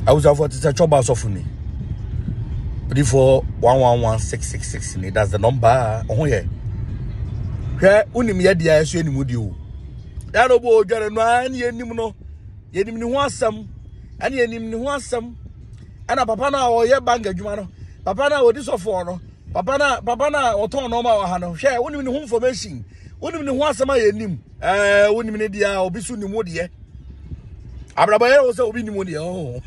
I was over to touch about Osofo. Before 111666. That's the number. Oh, yeah. Here, Unimia, dear, as you would you. That old Jeremiah, and you didn't want some, and you didn't want some. And a papa or your bank, Jumano. Papa or this of honor. Papa or Ton no Hano. Share one in home for machine. One in one summer in him. One minute, dear, or be soon in wood, yeah. Abrabaya also be money. Oh,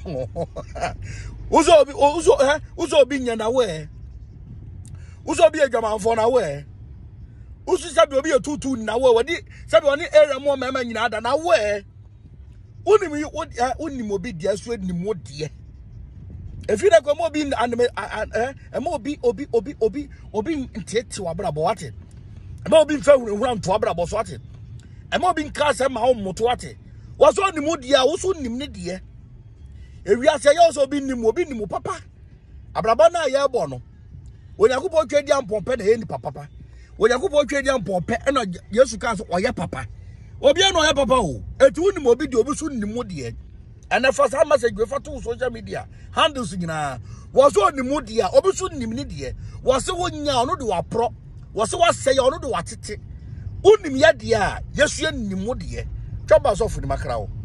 Uzo be aware. Uzo be a gaman for aware. Uzo sabi obi a tutu na wadi sabi oni area mo mama nyina da na we oni mo bi dia so ni mo die efi na ko mo bi mo obi ntete wa bra bo wate mo bi fa hura nto abra bo so wate mo bi nka se ma ho moto wate wo so ni mo dia wo so nim ne die ewi ase ye so bi nim obi nim papa abraba na ye bo no onyakubo twedi ampompe na ye ni papa Oyakubo twedi ampompe na Yesu kan so oye papa obi na oye papa o etu ni mo bi de obi so ni mo de and for some message we for to social media handles nyina wo so ni mo de obi so ni ni de wo se wo nya ono de wa pro wo se wa se ya ono de wa tete unim ya de a Yesu ni mo de twa ba so fu ni makra o